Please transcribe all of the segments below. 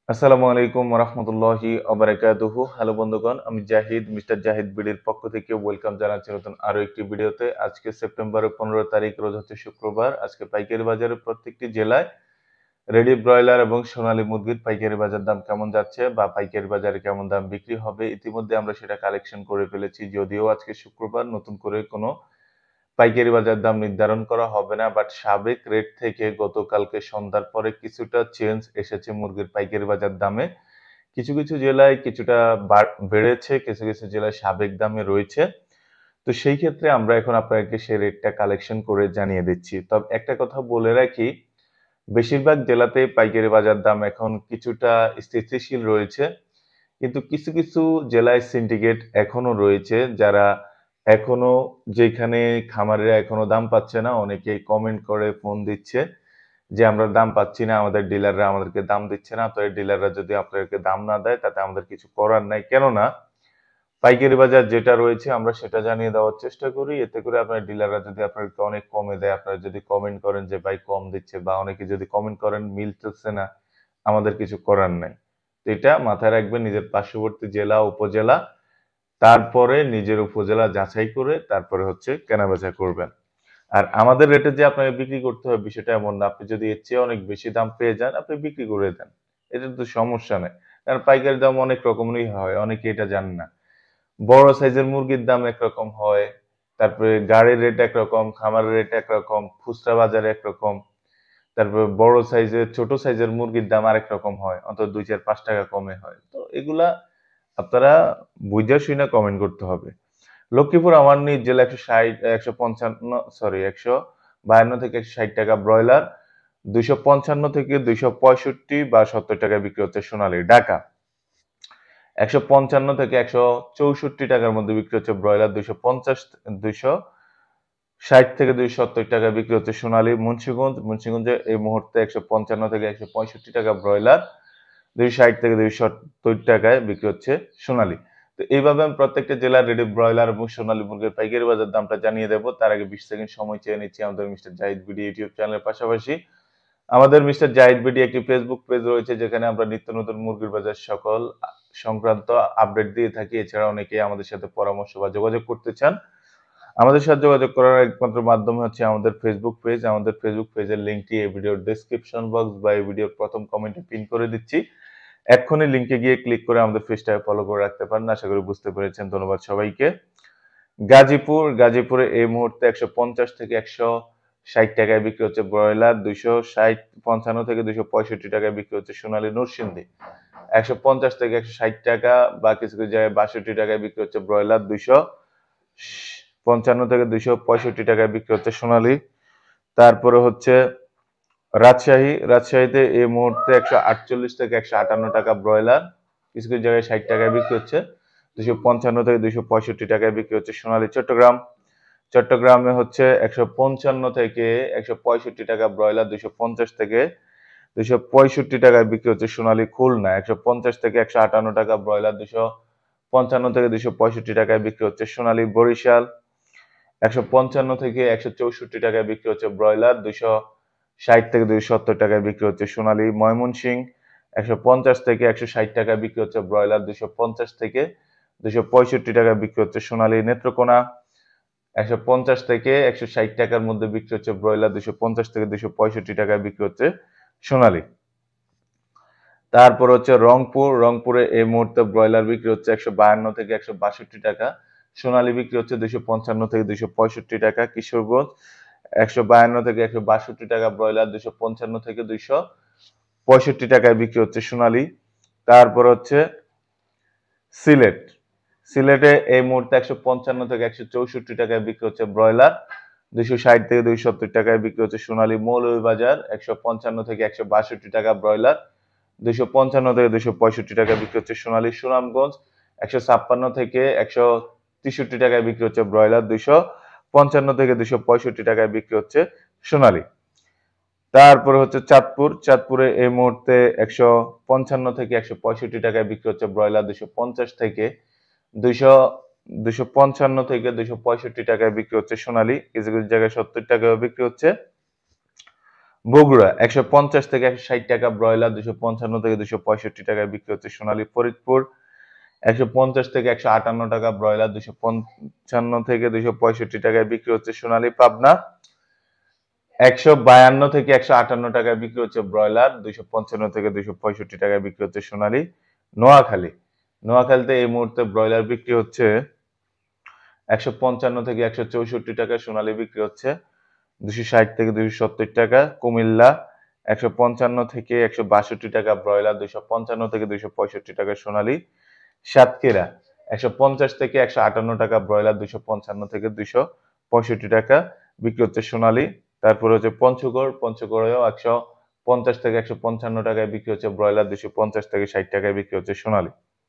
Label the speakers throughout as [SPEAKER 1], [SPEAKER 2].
[SPEAKER 1] আসসালামু আলাইকুম রহমতুল্লাহি অবরাকাতুহু। হ্যালো বন্ধুগণ, আমি জাহিদ, মিস্টার জাহিদ বিডির পক্ষ থেকে ওয়েলকাম জানাচ্ছি নতুন আরো একটি ভিডিওতে। আজকে সেপ্টেম্বরের 15 তারিখ, রোজ হচ্ছে শুক্রবার। আজকে পাইকারি বাজারে প্রত্যেকটি জেলায় রেডি ব্রয়লার এবং সোনালী মুরগির পাইকারি বাজার দাম কেমন যাচ্ছে বা পাইকারি বাজারে কেমন দাম বিক্রি হবে, ইতিমধ্যে আমরা সেটা কালেকশন করে ফেলেছি। যদিও আজকে শুক্রবার, নতুন করে কোনো পাইকারি বাজার দাম নির্ধারণ করা হবে না, বাট সাবেক রেট থেকে গতকালকে সন্ধ্যার পরে কিছুটা চেঞ্জ এসেছে মুরগির পাইকারি বাজার দামে। কিছু কিছু জেলায় কিছুটা বেড়েছে, কিছু কিছু জেলায় সাবেক দামে রয়েছে। তো সেই ক্ষেত্রে আমরা এখন আপনাকে সেই রেটটা কালেকশন করে জানিয়ে দিচ্ছি। তবে একটা কথা বলে রাখি, বেশিরভাগ জেলাতেই পাইকারি বাজার দাম এখন কিছুটা স্থিতিশীল রয়েছে। কিন্তু কিছু কিছু জেলায় সিন্ডিকেট এখনো রয়েছে, যারা এখনো, যেখানে খামারিরা এখনো দাম পাচ্ছে না, অনেকেই কমেন্ট করে ফোন দিচ্ছে যে আমরা দাম পাচ্ছি না, আমাদের ডিলাররা আমাদেরকে দাম দিচ্ছে না। তো এই ডিলাররা যদি আপনাদেরকে দাম না দেয়, তাতে আমাদের কিছু করার নাই। কেননা পাইকারি বাজার যেটা রয়েছে আমরা সেটা জানিয়ে দেওয়ার চেষ্টা করি। এতে করে আপনার ডিলাররা যদি আপনাদেরকে অনেক কমে দেয়, আপনারা যদি কমেন্ট করেন যে ভাই কম দিচ্ছে, বা অনেকে যদি কমেন্ট করেন মিলতেছে না, আমাদের কিছু করার নাই। তো এটা মাথায় রাখবেন, নিজের পার্শ্ববর্তী জেলা, উপজেলা, তারপরে নিজের উপজেলা যাচাই করে তারপরে হচ্ছে কেনাবেচা করবেন। আর আমাদের রেটে যে আপনাকে বিক্রি করতে হবে বিষয়টা এমন না। আপনি যদি এর চেয়ে অনেক বেশি দাম পেয়ে যান, আপনি বিক্রি করে দেন। এটাতে তো সমস্যা নাই। কারণ পাইকারি দাম অনেক রকমেরই হয়, অনেকে এটা জানে না। বড় সাইজের মুরগির দাম একরকম হয়, তারপরে গাড়ির রেট একরকম, খামারের রেট একরকম, খুচরা বাজারে একরকম, তারপরে বড় সাইজের, ছোট সাইজের মুরগির দাম আরেক রকম হয়, অন্তত 2, 4, 5 টাকা কমে হয়। তো এগুলা আপনারা বুঝা শুনে কমেন্ট করতে হবে। লক্ষ্মীপুর আমার নিজ জেলা 160, 155, সরি 152 থেকে 160 টাকা ব্রয়লার, 255 থেকে 265 বা 70 টাকায় বিক্রি হচ্ছে সোনালী। ঢাকা 155 থেকে 164 টাকার মধ্যে বিক্রি হচ্ছে ব্রয়লার, 260 থেকে 270 টাকায় বিক্রি হচ্ছে সোনালী। মুন্সিগঞ্জে এই মুহূর্তে 155 থেকে 165 টাকা ব্রয়লার, 260 থেকে 270 টাকায় বিক্রি হচ্ছে সোনালী। তো এইভাবে আমি প্রত্যেকটা জেলার রেডি ব্রয়লার এবং সোনালী মুরগির পাইকারি বাজার দামটা জানিয়ে দেবো। তার আগে 20 সেকেন্ড সময় চেয়ে নিচ্ছি আমাদের মিস্টার জাহিদ বিডি ইউটিউব চ্যানেলের পাশাপাশি আমাদের মিস্টার জাহিদ বিডি একটি ফেসবুক পেজ রয়েছে, যেখানে আমরা নিত্য নতুন মুরগির বাজার সকল সংক্রান্ত আপডেট দিয়ে থাকি। এছাড়া অনেকেই আমাদের সাথে পরামর্শ বা যোগাযোগ করতে চান, আমাদের সাথে যোগাযোগ করার একমাত্র মাধ্যম হচ্ছে আমাদের ফেসবুক পেজ। আমাদের ফেসবুক পেজের লিঙ্কটি এই ভিডিওর ডেসক্রিপশন বক্স বা এই ভিডিওর প্রথম কমেন্টে পিন করে দিচ্ছি। এক্ষুনি লিঙ্কে গিয়ে ক্লিক করে আমাদের পেজটাকে ফলো করে রাখতে পারেন। আশা করি বুঝতে পেরেছেন। ধন্যবাদ সবাইকে। গাজীপুরে এই মুহূর্তে 150 থেকে 160 টাকায় বিক্রি হচ্ছে ব্রয়লার, 255 থেকে 265 টাকায় বিক্রি হচ্ছে সোনালী। নরসিংদী 150 থেকে 160 টাকা বা কিছু কিছু জায়গায় 62 টাকায় বিক্রি হচ্ছে ব্রয়লার, 255 থেকে 265 টাকায় বিক্রি হচ্ছে সোনালী। তারপরে হচ্ছে রাজশাহীতে এই মুহূর্তে 148 থেকে 158 টাকা ব্রয়লার, কিছু কিছু জায়গায় 60 টাকায় বিক্রি হচ্ছে, 255 থেকে 265 টাকায় বিক্রি হচ্ছে সোনালী। চট্টগ্রামে হচ্ছে 155 থেকে 165 টাকা ব্রয়লার, 250 থেকে 265 টাকায় বিক্রি হচ্ছে সোনালী। খুলনা 150 থেকে 158 টাকা ব্রয়লার, 255 থেকে 265 টাকায় বিক্রি হচ্ছে সোনালী। বরিশাল 155 থেকে 164 টাকায় বিক্রি হচ্ছে ব্রয়লার, 260 থেকে 270 টাকায় বিক্রি হচ্ছে সোনালী। ময়মনসিংহ 150 থেকে 160 টাকায় বিক্রি হচ্ছে ব্রয়লার, 250 থেকে 265 টাকায় বিক্রি হচ্ছে সোনালী। নেত্রকোনা 150 থেকে 160 টাকার মধ্যে বিক্রি হচ্ছে ব্রয়লার, 250 থেকে 265 টাকায় বিক্রি হচ্ছে সোনালী। তারপর হচ্ছে রংপুরে এই মুহূর্তে ব্রয়লার বিক্রি হচ্ছে 152 থেকে 162 টাকা, সোনালী বিক্রি হচ্ছে 255 থেকে 265 টাকা। কিশোরগঞ্জ 152 থেকে 162 টাকা ব্রয়লার, 255 থেকে 265 টাকায় বিক্রি হচ্ছে সোনালী। তারপর হচ্ছে সিলেট সিলেটে এই মুহূর্তে 155 থেকে 164 টাকায় বিক্রি হচ্ছে ব্রয়লার, 260 থেকে 270 টাকায় বিক্রি হচ্ছে সোনালী। মৌলভীবাজার 155 থেকে 162 টাকা ব্রয়লার, 255 থেকে 265 টাকায় বিক্রি হচ্ছে সোনালী। সুনামগঞ্জ 156 থেকে 163 টাকায় বিক্রি হচ্ছে ব্রয়লার, 255 থেকে 265 টাকায় বিক্রি হচ্ছে সোনালী। তারপরে হচ্ছে চাঁদপুরে এই মুহূর্তে 155 থেকে 165 টাকায় বিক্রি হচ্ছে ব্রয়লার, 250 থেকে 200 255 থেকে 265 টাকায় বিক্রি হচ্ছে সোনালী। কিছু কিছু জায়গায় 70 টাকায় বিক্রি হচ্ছে বগুড়া 150 থেকে 160 টাকা, ব্রয়লার 255 থেকে 265 টাকায় বিক্রি হচ্ছে সোনালী। ফরিদপুর 150 থেকে 158 টাকা, ব্রয়লার 255 থেকে 265 টাকায় বিক্রি হচ্ছে সোনালী। পাবনা 152 থেকে 158 টাকায় বিক্রি হচ্ছে ব্রয়লার, 255 থেকে 265 টাকায় বিক্রি হচ্ছে সোনালী। নোয়াখালীতে এই মুহূর্তে ব্রয়লার বিক্রি হচ্ছে 155 থেকে 164 টাকা, সোনালী বিক্রি হচ্ছে 260 থেকে 270 টাকা। কুমিল্লা 155 থেকে 162 টাকা, ব্রয়লার 255 থেকে 265 টাকা, সোনালী। সাতক্ষীরা 150 থেকে 158 টাকা, ব্রয়লার 255 থেকে 265 টাকা বিক্রি হচ্ছে সোনালী। তারপরে হচ্ছে পঞ্চগড়েও 150 থেকে 155 টাকায় বিক্রি হচ্ছে ব্রয়লার, 250 থেকে 60 টাকায় বিক্রি হচ্ছে সোনালী।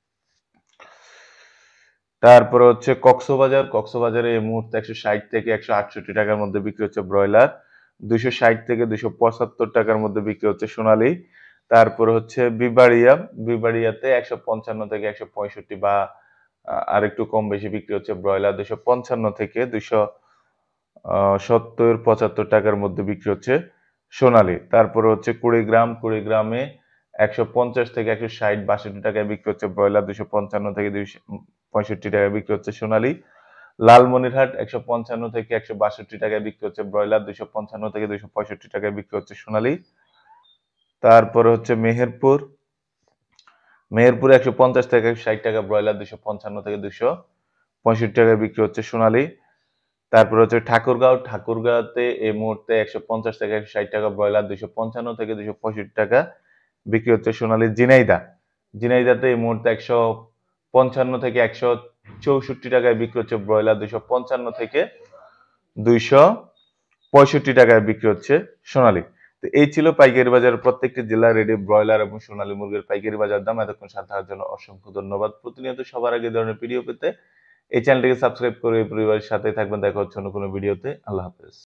[SPEAKER 1] তারপরে হচ্ছে কক্সবাজারে এই মুহূর্তে 160 থেকে 168 টাকার মধ্যে বিক্রি হচ্ছে ব্রয়লার, 260 থেকে 275 টাকার মধ্যে বিক্রি হচ্ছে সোনালী। তারপরে হচ্ছে বিবাড়িয়াতে 155 থেকে 165 বা আর একটু কম বেশি বিক্রি হচ্ছে ব্রয়লার, 255 থেকে 270-75 টাকার মধ্যে বিক্রি হচ্ছে সোনালী। তারপরে হচ্ছে কুড়িগ্রামে 150 থেকে 160-62 টাকায় বিক্রি হচ্ছে ব্রয়লার, 255 থেকে 265 টাকায় বিক্রি হচ্ছে সোনালী। লালমনিরহাট 155 থেকে 162 টাকায় বিক্রি হচ্ছে ব্রয়লার, 255 থেকে 265 টাকায় বিক্রি হচ্ছে সোনালী। তারপরে হচ্ছে মেহেরপুরে 150 থেকে 160 টাকা, ব্রয়লার 255 থেকে 265 টাকায় বিক্রি হচ্ছে সোনালী। তারপর হচ্ছে ঠাকুরগাঁওতে এই মুহূর্তে 150 থেকে 160 টাকা, ব্রয়লার 255 থেকে 265 টাকা বিক্রি হচ্ছে সোনালী। ঝিনাইদাতে এই মুহূর্তে 155 থেকে 164 টাকায় বিক্রি হচ্ছে ব্রয়লার, 255 থেকে 265 টাকায় বিক্রি হচ্ছে সোনালী। তো এই ছিল পাইকারি বাজারের প্রত্যেকটি জেলার রেডি ব্রয়লার এবং সোনালী মুরগির পাইকারি বাজার দাম। এতক্ষণ সাথে থাকার জন্য অসংখ্য ধন্যবাদ। প্রতিনিয়ত সবার আগে এই ধরনের ভিডিও পেতে এই চ্যানেলটিকে সাবস্ক্রাইব করে এই পরিবারের সাথে থাকবেন। দেখা হচ্ছে অন্য কোনো ভিডিওতে। আল্লাহ হাফেজ।